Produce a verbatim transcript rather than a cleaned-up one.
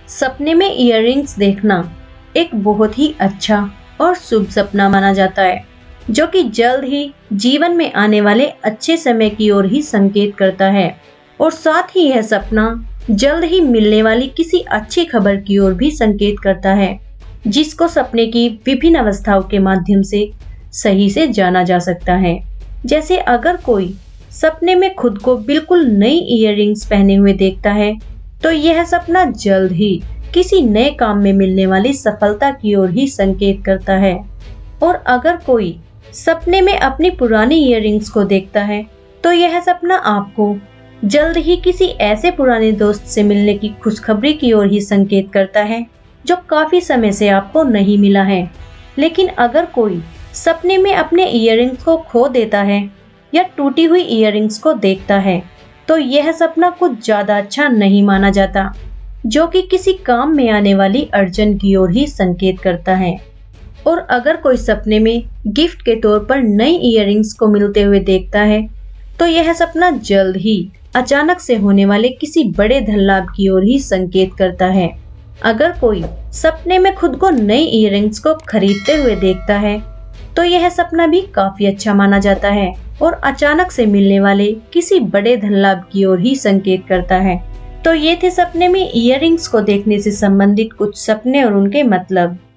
सपने में इयररिंग्स देखना एक बहुत ही अच्छा और शुभ सपना माना जाता है, जो कि जल्द ही जीवन में आने वाले अच्छे समय की ओर ही संकेत करता है। और साथ ही यह सपना जल्द ही मिलने वाली किसी अच्छी खबर की ओर भी संकेत करता है, जिसको सपने की विभिन्न अवस्थाओं के माध्यम से सही से जाना जा सकता है। जैसे अगर कोई सपने में खुद को बिल्कुल नई इयररिंग्स पहने हुए देखता है, तो यह सपना जल्द ही किसी नए काम में मिलने वाली सफलता की ओर ही संकेत करता है। और अगर कोई सपने में अपनी पुरानी इयररिंग्स को देखता है, तो यह सपना आपको जल्द ही किसी ऐसे पुराने दोस्त से मिलने की खुशखबरी की ओर ही संकेत करता है, जो काफी समय से आपको नहीं मिला है। लेकिन अगर कोई सपने में अपने इयररिंग्स को खो देता है या टूटी हुई इयररिंग्स को देखता है, तो यह सपना कुछ ज्यादा अच्छा नहीं माना जाता, जो कि किसी काम में आने वाली अड़चन की ओर ही संकेत करता है। और अगर कोई सपने में गिफ्ट के तौर पर नई इयररिंग्स को मिलते हुए देखता है, तो यह सपना जल्द ही अचानक से होने वाले किसी बड़े धन लाभ की ओर ही संकेत करता है। अगर कोई सपने में खुद को नई इयररिंग्स को खरीदते हुए देखता है, तो यह सपना भी काफी अच्छा माना जाता है और अचानक से मिलने वाले किसी बड़े धन लाभ की ओर ही संकेत करता है। तो ये थे सपने में इयररिंग्स को देखने से संबंधित कुछ सपने और उनके मतलब।